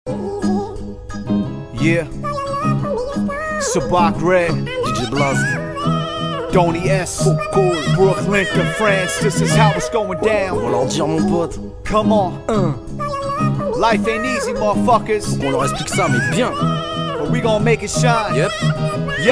Yeah, Sabak Red, DJ Blast, Donny S, Brooklyn to France, this is how it's going on down. va leur dire mon pote. Come on, life ain't easy, motherfuckers, On leur explique ça mais bien. but we gon' make it shine. Yep. Yo,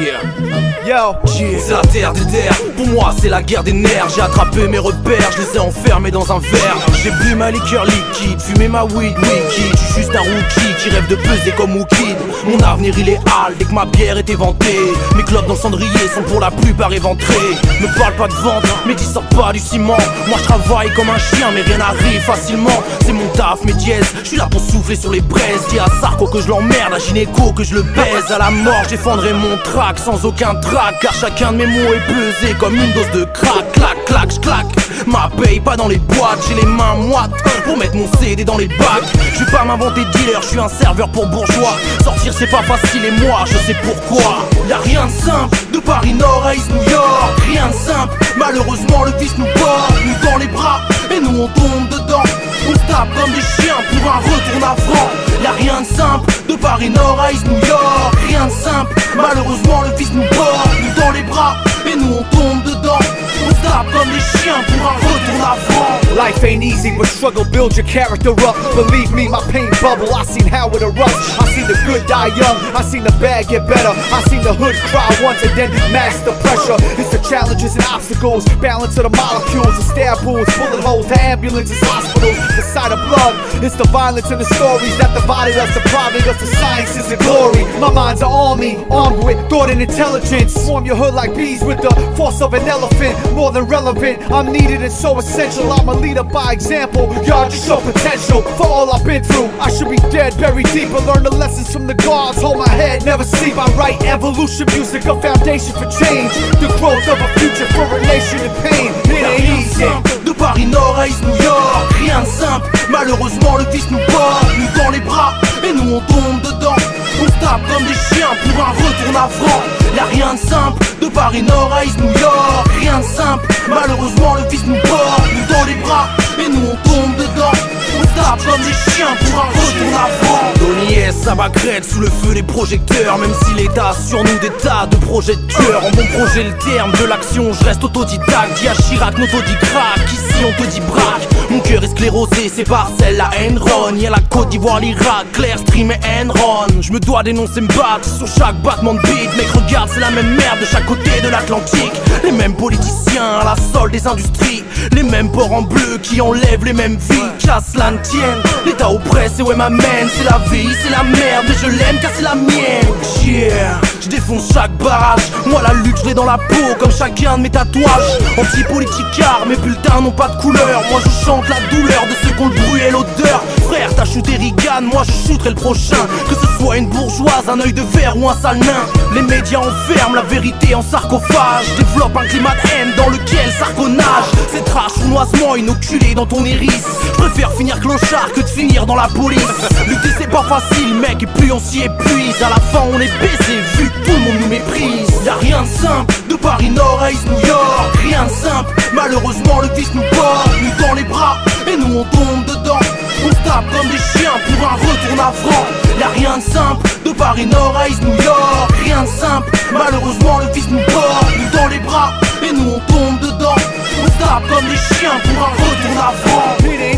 yo, C'est la terre des terres, pour moi c'est la guerre des nerfs. J'ai attrapé mes repères, je les ai enfermés dans un verre. J'ai bu ma liqueur liquide, fumé ma weed liquide. Je suis juste un rookie qui rêve de peser comme Wookid. Mon avenir il est hâle dès que ma bière est éventée. Mes clubs dans le cendrier sont pour la plupart éventrés. Me parle pas de vente, mais dis sors pas du ciment. Moi je travaille comme un chien mais rien n'arrive facilement. C'est mon taf, mes dièses, je suis là pour souffler sur les braises. Dis à Sarko que je l'emmerde, à Gynéco que je le baise. À la mort j'effondrerai mon track sans aucun trac, car chacun de mes mots est pesé comme une dose de crack. Clac, clac, j'claque, ma paye pas dans les boîtes. J'ai les mains moites pour mettre mon CD dans les bacs. Je vais pas m'inventer dealer, je suis un serveur pour bourgeois. Sortir c'est pas facile et moi je sais pourquoi. Y'a rien de simple, de Paris Nord à East New York. Rien de simple, malheureusement le vice nous porte. Nous dans les bras et nous on tombe dedans. On se tape comme des chiens pour un retour à franc. Y'a rien de simple, de Paris Nord à East New York. Rien de simple, malheureusement le vice nous porte. Nous dans les bras et nous on tombe dedans. On se tape comme des chiens pour un retour à franc. life ain't easy, but struggle builds your character up. Believe me, my pain bubble, I seen how it erupts. I seen the good die young, I seen the bad get better. I seen the hood cry once and then master pressure. It's the challenges and obstacles, balance of the molecules, the stab wounds, bullet holes, the ambulances, hospitals, the sight of blood. It's the violence and the stories that divided us, depriving us of sciences and glory. My mind's an army, armed with thought and intelligence. Swarm your hood like bees with the force of an elephant. More than relevant, I'm needed and so essential. I'm a leader by example, y'all just show potential. For all I've been through, I should be dead, buried deep. I learn the lessons from the gods, hold my head, never sleep. I write evolution music, a foundation for change. The growth of a future for a nation in pain. It ain't easy. De Paris Nord à East New York. Rien de simple, malheureusement le vice nous porte. Nous dans les bras et nous on tombe dedans. On se tape comme des chiens pour un retour à franc. Y'a rien de simple, de Paris Nord à East New York. Rien de simple, malheureusement le vice nous porte. Nous dans les bras et nous on tombe dedans. On se tape comme des chiens pour un retour à franc. Donny S, Sabak Red sous le feu des projecteurs. Même si l'État sur nous des tas de projets de tueurs. En bon projet le terme de l'action, je reste autodidacte. Dis à Chirac, non dit crack, ici on te dit braque. Mon cœur est sclérosé, c'est parcelle la haine rogne. Y'a la Côte d'Ivoire, l'Irak, Claire, Stream et Enron. Je me dois dénoncer, me battre sur chaque battement de beat. Mec regarde, c'est la même merde de chaque côté de l'Atlantique. Les mêmes politiciens à la solde des industries. Les mêmes ports en bleu qui enlèvent les mêmes vies. Qu'à cela ne tienne, l'État oppresse et ouais m'amène. C'est la vie, c'est la merde et je l'aime car c'est la mienne. Yeah, je défonce chaque barrage. Moi la lutte je l'ai dans la peau comme chacun de mes tatouages. Anti-politicard, mes bulletins n'ont pas de couleur. Moi je chante la douleur de ceux qui ont le bruit et l'odeur. Frère t'as shooté Reagan, moi je shooterai le prochain. Que ce soit une bourgeoise, un œil de verre ou un sale nain. Les médias enferment la vérité en sarcophage. Développe un climat de haine dans lequel Sarko nage. C'est trash sournoisement inoculé dans ton iris. Je préfère finir clochard que de finir dans la police. Lutter c'est pas facile mec et plus on s'y épuise. À la fin on est baisé vu que tout le monde nous méprise. Y'a rien de simple, de Paris Nord à East New York. Rien de simple, malheureusement le vice nous porte. Nous dans les bras et nous on tombe dedans. On se tape comme des chiens pour un retour à franc. Y'a rien de simple, de Paris Nord à East New York. Rien de simple, malheureusement le vice nous porte. Nous dans les bras et nous on tombe dedans. On se tape comme des chiens pour un retour à franc. It